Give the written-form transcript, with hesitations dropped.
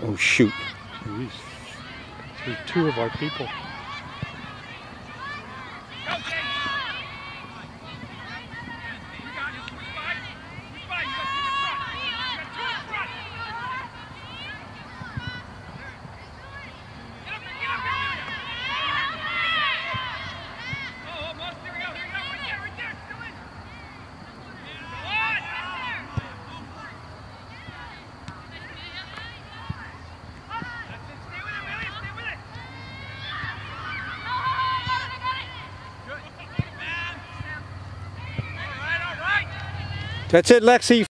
Oh, shoot. Jeez. Through two of our people. That's it, Lexi.